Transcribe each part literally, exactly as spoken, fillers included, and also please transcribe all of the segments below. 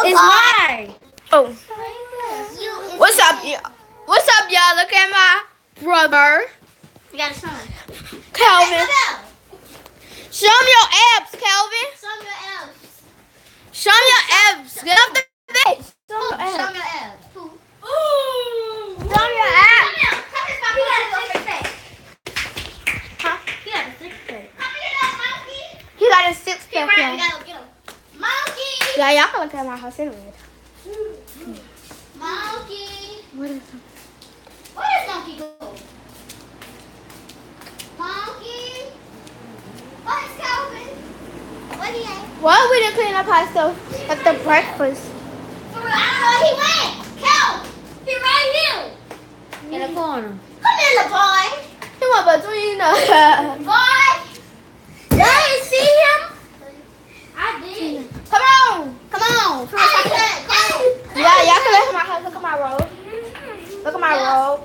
It's mine. Oh. What's up, y'all? What's up, y'all? Look at my brother. You got a son. Calvin. Show me your abs, Calvin. Show me your abs. Show me your abs. Get off the bed. Show me your Show abs. me your abs. Who? Show me your abs. Come here. Come here. Come here. Huh? He got a six pack. Come here, little monkey. He got a six Get pack, right. y'all. We gotta get him. Monkey. Yeah, y'all can look at my house anyway. Monkey. What is it? Where does monkey go? Monkey. Where's Calvin? Where he at? Why we didn't clean up our stuff after breakfast? For real, I don't know where he went. Cal. He right here. In the corner. Come here, little boy. He went between us. Boy. Y'all didn't see him? I did. Come on. Come on. Come on. Come on. Yeah, y'all can look at my house. Look at my robe. Look at my robe.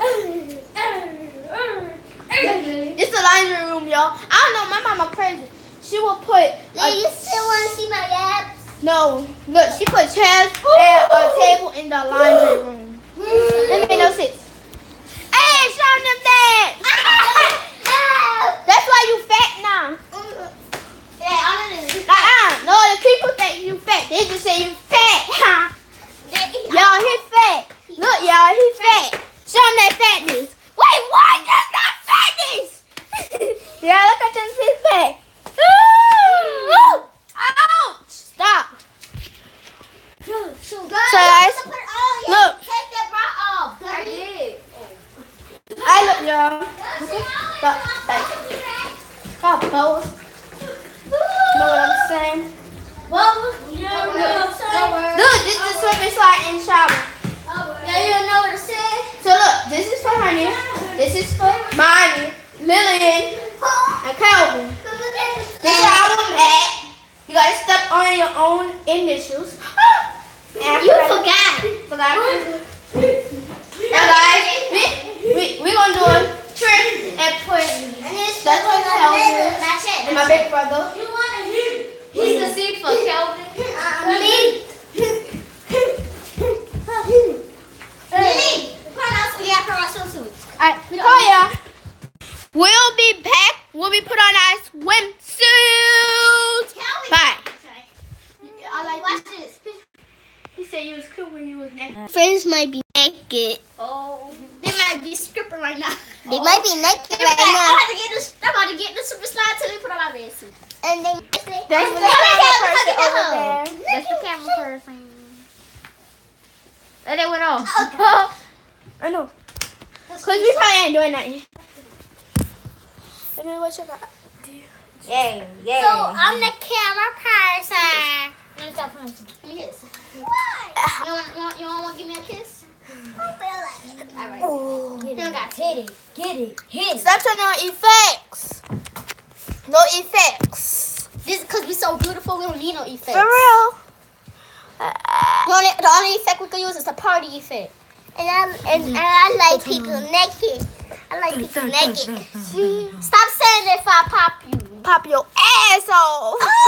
It's the laundry room, y'all. I don't know. My mama crazy. She will put. Do you still want to see my abs? No, look. She put chairs and a table in the laundry room. That made no sense. Hey, show them that. That's why you fat now. Yeah, I don't know. Uh-uh. No, the people think you fat. They just say you fat. Y'all, he fat. Look, y'all, he fat. Show him that fatness. Wait, what? That's not fatness. Yeah, look at them six pack. Ouch! Stop. So, So, guys, look. Take that bra off. I did. I look, y'all. Stop. Stop, pose. Know what I'm saying? Bubba, you don't know what I'm saying? Look, this is the swimming slide in the shower. Yeah, you don't know what it said? So look, this is for Honey. This is for Bonnie, Lillian, and Calvin. This is how I'm at. You gotta step on your own initials. And You forgot. Forgot. Now guys, we, we, we gonna do a trick and put that's for Calvin and my big brother. You want to hear? He's the seat for Kelvin. Me. Lily, put on some yeah, put on some suits. Alright, Victoria. We'll be back when we put on our swimsuits. Bye. I like watch this. He said you was cool when you was naked. Friends might be naked. Oh. They might be stripping right now. They might be naked Right right I'm now. about to get this. I'm about to get this super slide till they put on my red suit. And then That's the Look camera at person her. over there. That's the camera person. And it went off. I know. Cause we probably ain't doing nothing. And then what you got? Yeah, yeah. So I'm the camera person. Let me stop playing. Give me a kiss. Why? You want, you want, you want to give me a kiss? I feel like it. All right. oh, You don't got to. Hit it. Get it. Hit it. Stop turning on effects. No effects. This because we're so beautiful, we don't need no effects. For real. The only, the only effect we can use is the party effect. and I and, and I like people naked. I like people naked. Stop saying that if I pop you. Pop your asshole. I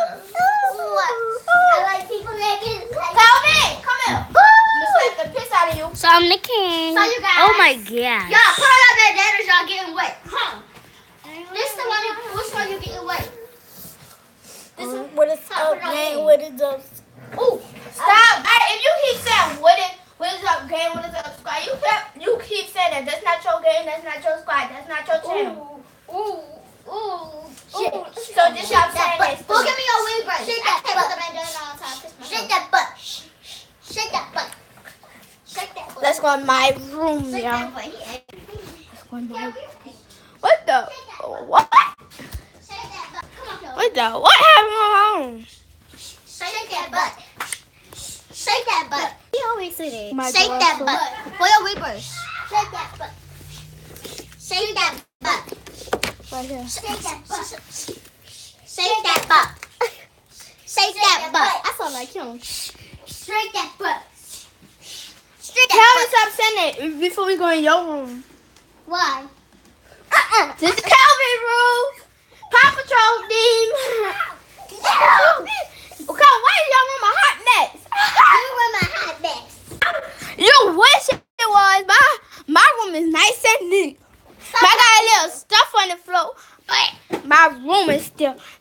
like people naked. Calvin, come here. Just slap the piss out of you. So I'm the king. So you guys. Oh my god. Y'all put on that damage, y'all getting wet. Huh? This the one. You, which one you getting wet? This one. What is Stop up, putting on man? it. What is up? Ooh. Stop. Hey, if you keep saying what is what is up game, what is up squad, you keep you keep saying that that's not your game, that's not your squad, that's not your channel. Ooh. Ooh. Shit. Ooh. So just stop saying that. Well, give me your wig brush. Shake I that can't butt. put the bandana on top. Kiss my Shake hand. that butt. Shake that butt. Shake that butt. Let's go in my room, Shake y'all. that butt. He angry. Let's go in my room. What the? What? Shake that butt. Come on, Phil. What the? What happened on? Shake that butt. Shake that butt. He always say that. My Shake that girl, butt. For your wig brush. Shake that butt. Shake that butt. right here. Shake that butt. Shake that butt. Shake that butt. I sound like him. Shake that butt. Shake Calvin, that stop saying it before we go in your room. butt. Why? Uh-uh. This is Calvin room. Paw Patrol team. Okay, why is your room a hot mess?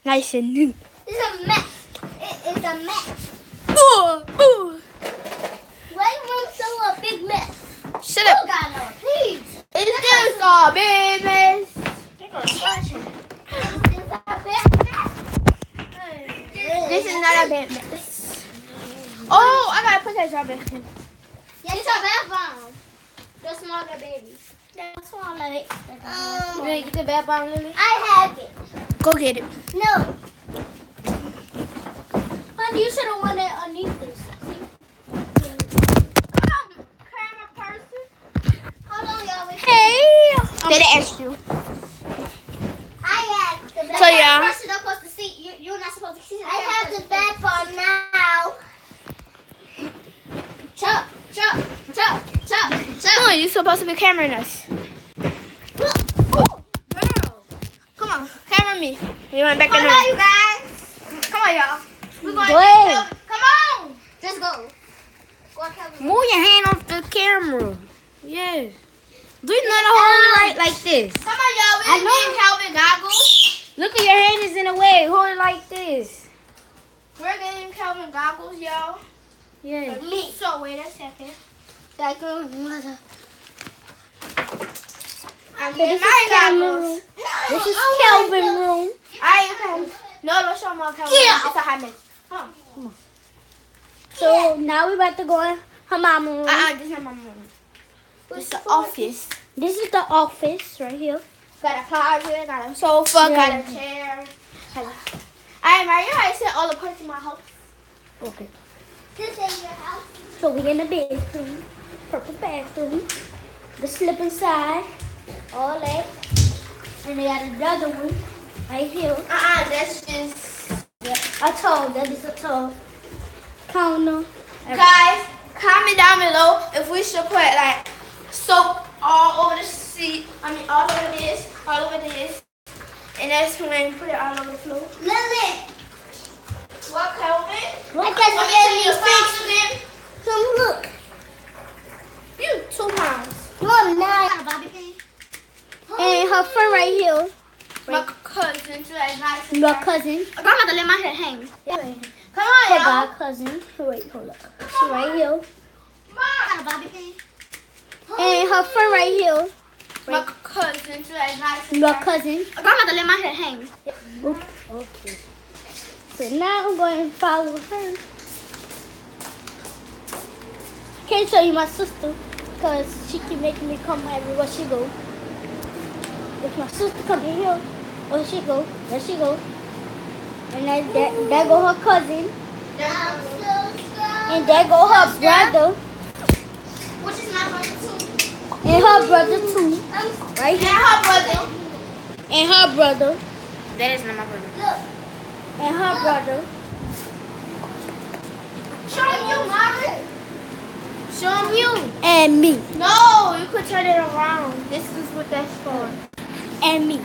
Nice and neat. It's a mess. It is a mess. Ooh, ooh. Why you want so a big mess? Shut You up. got no, please. It's just all babies. They're gonna scratch you. This is a big mess. This is not a bad mess. Oh, I gotta put that job in. Yeah, it's a bad bomb. The smaller babies. The smaller it. Um, You wanna get the bad bomb, Lily? I have it. Go get it. No. Honey, you should have won it underneath this. Come, camera person. Hold on, y'all. Wait. Hey. Did I ask you? I have the bad So, yeah. You're not supposed to see. You, you're not supposed to see. I have the bad bomb now. Chop, chop, chop, chop, chop. Oh, you're supposed to be cameraing us. Girl. Come on, camera me. We went back in Come the on, you room. guys. Come on, y'all. We're going Go to ahead. Kelvin. Come on. Just go. Go on, Kelvin. Move your hand off the camera. Yeah. Do not hold it right like this. Come on, y'all. I We know. getting Calvin goggles. Look at your hand is in the way. Hold it like this. We're getting Calvin goggles, y'all. Yeah. Me. So wait a second. That girl, mother. I'm So getting this my is Calvin goggles. room. This is Oh, Calvin room. I okay. No, don't show my Calvin. Yeah. It's a high mess. Come on. So now we're about to go in her mama room. Uh-uh, this is not my room. This is the office. This is the office right here. Got a closet, got a sofa, Yeah. got a chair. Got a... Alright, Mario, I said all the parts in my house. Okay. This ain't your house. So we're in the bedroom. Purple bathroom. The slip inside. All that. And they got another one right here. Uh-uh, that's just... A tub. That is a tub. Counter. Guys, comment down below if we should put like soap all over the seat. I mean, all over this, all over this. And that's when we put it all over the floor. Lily. What, Calvin? I guess Want we're me going to to fix fix them? Come look. You, two pounds. You're not. Bobby pin. And her friend right here. My cousin, she like nice. Your cousin. I'm about to let my hair hang. Come on, Her y'all. god cousin. Wait, hold up. She right here. Got a bobby pin. And her friend right here. My cousin, she like nice. Your cousin. I'm about to let my hair hang. Okay. Okay. So now I'm going to follow her. Can't show you my sister because she keep making me come everywhere she go. If my sister come in here, where she go, there she go. And that, that, there go her cousin. I'm so sorry. And there go her brother. Which is my brother too. And her brother too. I'm Right And here. her brother. And her brother. That is not my brother. look. And her brother. Show you, Mari. Show them you. And me. No, you could turn it around. This is what that's for. And me.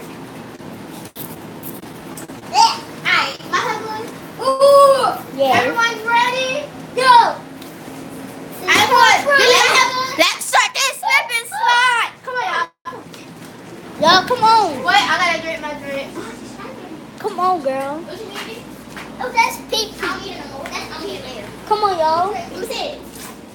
Alright, my husband. Ooh. Yeah. Everyone's ready? Go. Everyone, Let's let's start this slip and slide. Come on, y'all. Y'all, come on. Wait, I gotta drink my drink. Come on, girl. What you need? Oh, that's pink. I'm eating it. That's I'm eating it later. Come on, y'all. Let me see it.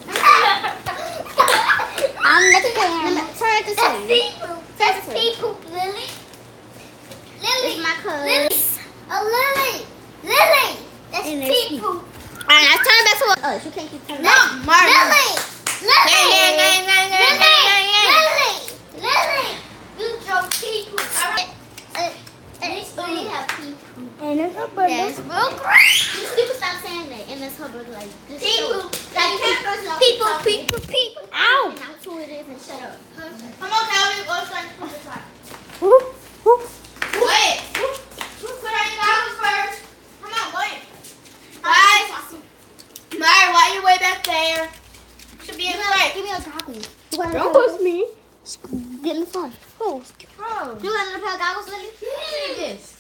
I'm looking at Turn it this way. That's pea poop. That's pea poop, Lily. Lily. It's my cousin. Lily. Oh, Lily. Lily. That's And there's pea me. poop. Alright, let's turn it back to what? Oh, you can't keep turning No, Martin. Lily. Lily. Gang, gang, gang, gang, gang, gang, gang, gang. Lily. Lily. You drove pea poop. All right. Uh, At least we have pea poop. And it's her brother. That's real great. People stop saying that, and that's her brother like this. Pea poop. Like people, people, people. Ow. And how true it is, and shut up. Come on, Calvin. Go start this side. Whoop, whoop. Wait. Put on your goggles first. Come on, wait. Guys. Mary, why you way back there? Should be in front. Give me a goggles. Don't push me. Get in the phone. Bro. You got another pair of goggles, Lily? Look at this.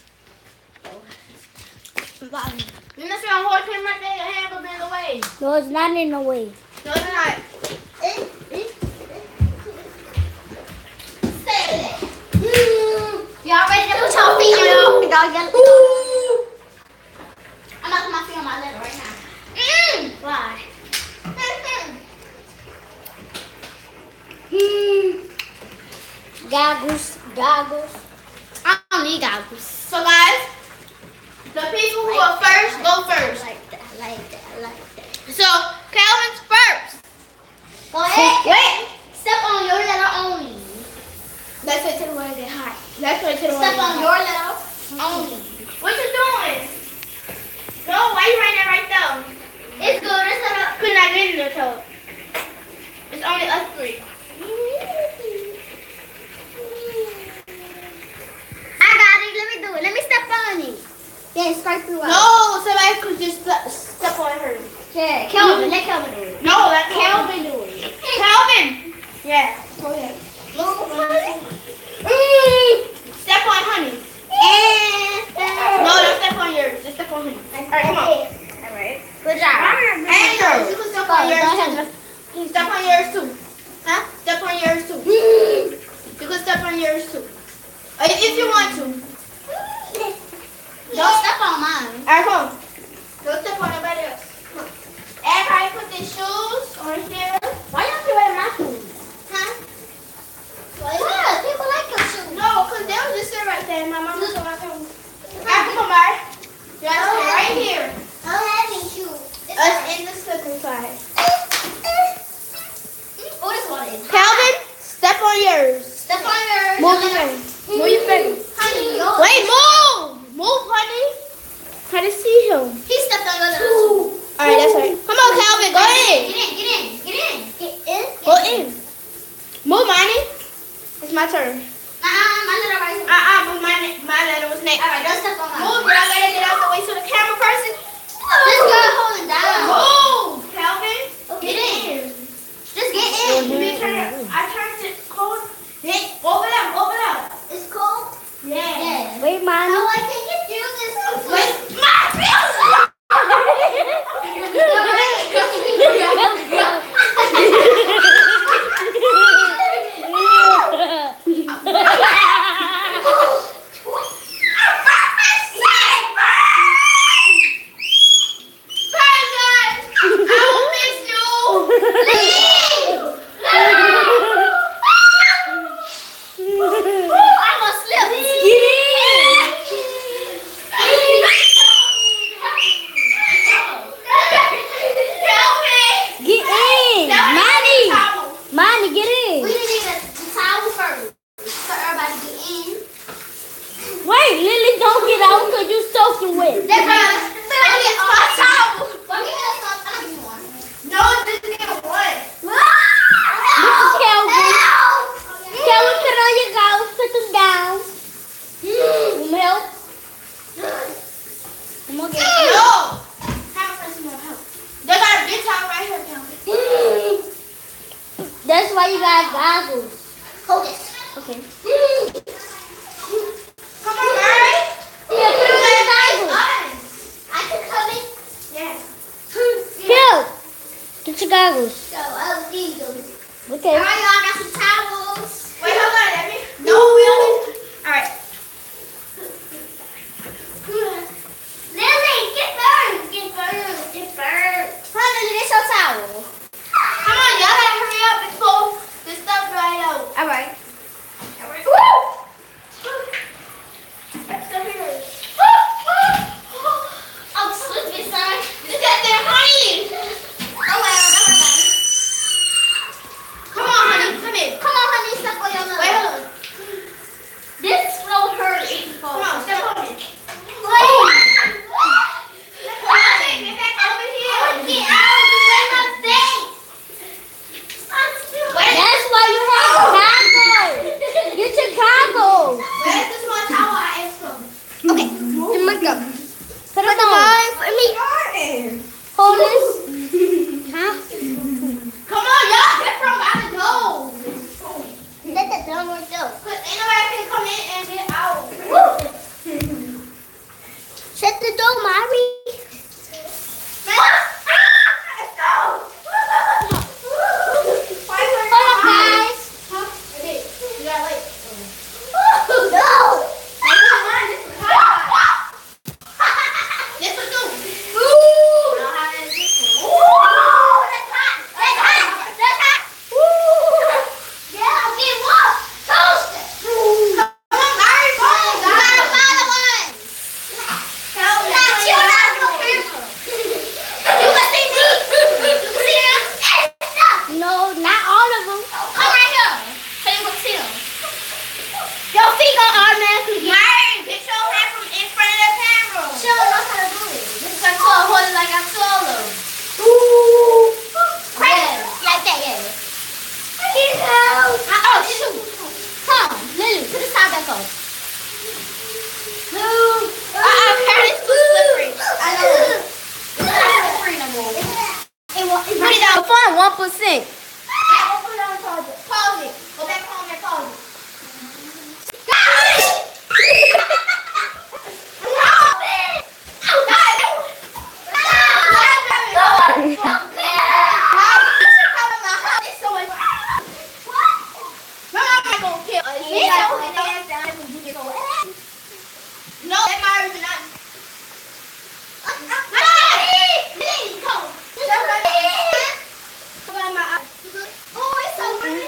You're not trying to hold him right there. Your hand will be in the way. No, it's not in the way. No, it's not. Y'all ready to put your feet on? Ooh. Goggles. Goggles. I don't need goggles. So guys, the people who are first go first. Like that, like that, like that. So Calvin's first. Go ahead. Wait. Step on your letter only. Let's wait till the water get hot. Let's wait till the water Step get on hot. your letter only. What you doing? No, why you writing that right there? It's good. It's not. Could not get in the tub. It's only us three. I got it. Let me do it. Let me step on it. Yeah, straight through. No, somebody could just st- step on her. Yeah, Kelvin. Let Kelvin do it. No, let Kelvin do it. Calvin. Yeah. Go ahead. Step on honey. No, don't step on yours. Just step on honey. Alright, come on. Alright. Good job. Hey, girls, you can step on yours too. Step on yours too. Huh? Step on yours too. You can step on yours too. Uh, If you want to. Don't step on mine. Alright, come on. Don't step on nobody else. Come on. Everybody put their shoes on here. Why y'all be wearing my shoes? Huh? Yeah, people like your shoes. No, because they was just sit right there. My mama told my phone. Alright, come on, Mari. You have to sit right here. I don't have any shoes. Us in the slippery slide. Oh, this one is. Calvin, step on yours. Step on yours. Move your finger. Move your finger. Honey, yours. Wait, move! Move, honey. Try to see him. He stepped on your little. Alright, that's right. Come on, Calvin, go Get in. in, get in, get in. Get in. Go in. Move, Monty. It's my turn. Uh-uh, my little right here. Uh-uh, move my, my letter was next. Alright, don't step on mine. Move, y'all gotta get out the way so the camera person. This girl holding down. Move, Calvin. Get in. Just get Give in. me a turn. I turned it cold. Hey, open up, open up. It's cold. Yeah. Yeah. Wait, No, Mommy. I can't get you this. Wait, my I'm gonna slip. Get in. Mommy. Mommy, get in. We need a towel first. So everybody get in. Wait, Lily, don't get out because you soaking wet. That's right. Let me get my towel. Let me get some. I'll give you one. No, this nigga won. This is Calvin. Help! Calvin, put on your goggles. Put them down. Some help. Come on, get it. No. Have a person more help. They got a big towel right here, Calvin. That's why you got goggles. Hold it. Okay. Come on, Mary. Yeah, put on your goggles. I can come in. Yeah. Here. Get your goggles. So I'll need them. Okay. All right, y'all got some towels. Wait, hold on, let me. No, we only. All right. Lily, get burned. Get burned. Get burned. Honey, Lily, it's your towel. Come on, y'all gotta hurry up and pull this stuff right out. All right. All right. Woo! That's the here. I'm slipping, son. Look at that honey. Oh, well, don't worry about it. Come on, honey. Come in. Come on, honey, step on your nose. Wait, hold on. This will hurt if you fall. Come on, step on it. Wait. Get back over here. Get out of the way of my face. I'm still. That's why you have goggles. Get your goggles. Where's this one towel I asked for? Okay, here we go. Put them on. For me. Hold this. Huh? Come on, y'all. Get from out the door. Let the door go. Cause ain't nobody can come in and get out. Shut the door, Mari. Let's go. Hold on, guys. Huh? Okay, you got late. No. This one too. I don't have this one. percent. Go put it on charger. Pause it. Go back home and pause it. No, that matters not. Oh, it's so weird.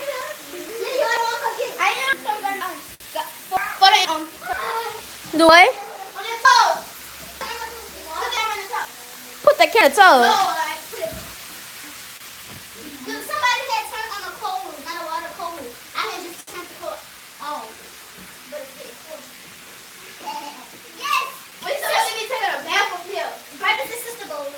I am something else. Put it on. Do it. On the top. Put that on the top. Put the can of No, toes. like, put it. Dude, somebody had turned on the cold, not a water cold. I had just turned the cold on. But it's getting cold. Yes! Wait, so let me take a bath up here. Right as the sister goes.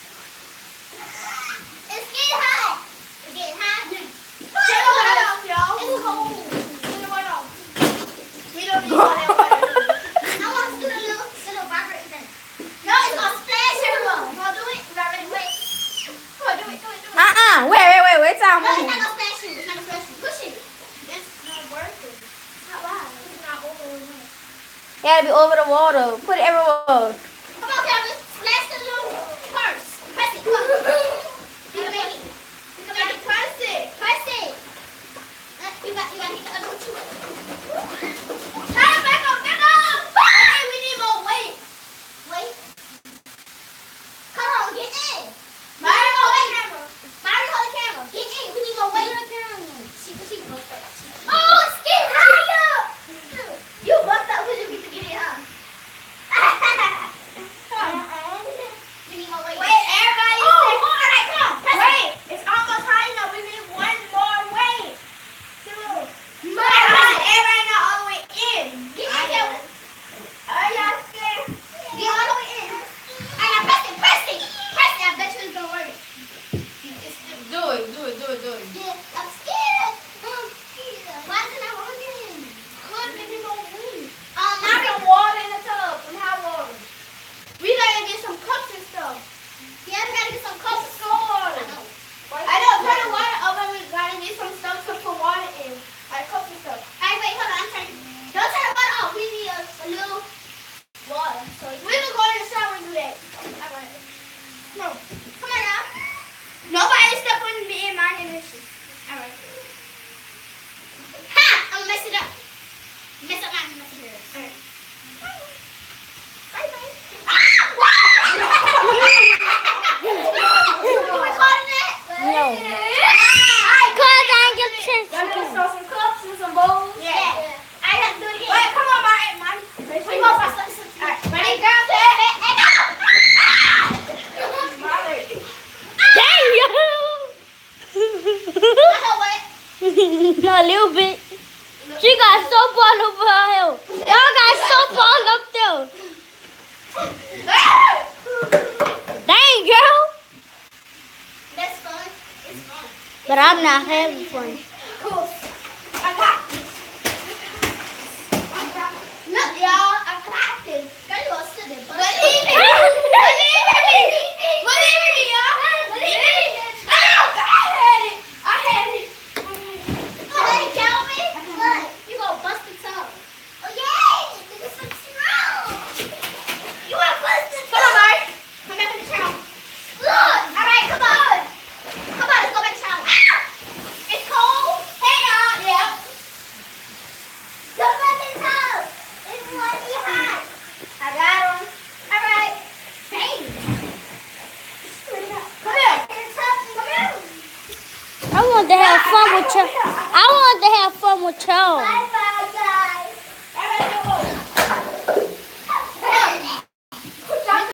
It's getting hot. It's getting hot. Turn the water off, y'all. It's cold. Turn the water off. We don't need water. I want to do a little, little vibrate thing. No, it's gonna splash everyone. Come on, do it. We got ready. Wait. Come on, do it, do it, do it. Uh-uh. Wait, wait, wait, wait. Time. No, it's not gonna splash you. It's not gonna splash you. Push it. It's not working. How why? It's not over. It gotta be over the water. Put it everywhere. Come on, Kevin. Splash the little purse. Press it. Come on. You can make it. You can make it. Press it. Press it. Uh, You got, you got to get the other one too. Turn it back up. Get up. Okay, we need more weight. Wait. Come on, get in. Mario, hold the camera. Mario, hold the camera. Get in. We need more weight. She, she can go first. Oh, it's getting higher. You bumped up because you get to get in, huh? Come on. We need more weight. Wait, everybody. Oh, all right, come on. Press Wait, it. It's almost high enough. We need one more weight. Two. Everybody, everybody not all the way in. Get in, Kevin. Are y'all scared? Get all the way in. I got press it, press it. Press it. I bet you it's gonna work. Do it, do it, do it, do it. Yeah, I'm scared. I'm scared. Why is it not working? Could maybe go win. Um, I got water in the tub. Some hot water. We gotta get some cups and stuff. Yeah, we gotta get some cups and scores. I know. I know. Turn the water up and we gotta get some stuff to put water in. Like cups and stuff. Alright, wait, hold on. I'm turning. Don't turn the water off. We need a, a little water. So we can go in the shower and do that. Alright. No. Come on now. Nobody step on me in my initiative. Alright. Ha! I'm gonna mess it up. Mess up my material. Alright. Bye bye. You recording that? No. Alright, Cause I ain't get a chance. y'all gonna throw some cups and some bowls? Yeah. I have to do it again. Wait, come on, Martin. Martin. We go first. Alright, ready? Girl, set. And go. Martin. Dang you! A little bit. She got soap all over her hair. Y'all got soap all up there. Dang, girl. That's fun. It's fun. But I'm not having fun. Cool. I got this. Look, y'all. I got this. Girl, you all stood there. Believe it. Believe it. Believe it, y'all. Believe it. Oh, I had it. I had it. Oh, hey, Calvin. Look, you gonna bust the tub. Oh, yay. This is so strong. You wanna bust the tub? Come on, Mark. Come back in the shower. Look. All right, come on. Come on, let's go back to the shower. Ow! It's cold. Hey, y'all. Yeah. Go back in the tub. It's bloody hot. I got him. All right. Hey. Come here. In the tub. Come here. I want to have fun with y'all. I want to have fun with y'all. Bye,